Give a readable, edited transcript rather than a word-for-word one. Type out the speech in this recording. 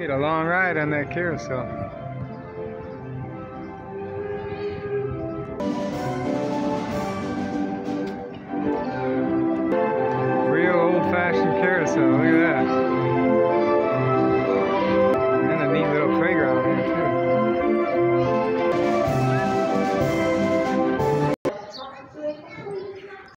We had a long ride on that carousel. Real old-fashioned carousel. Look at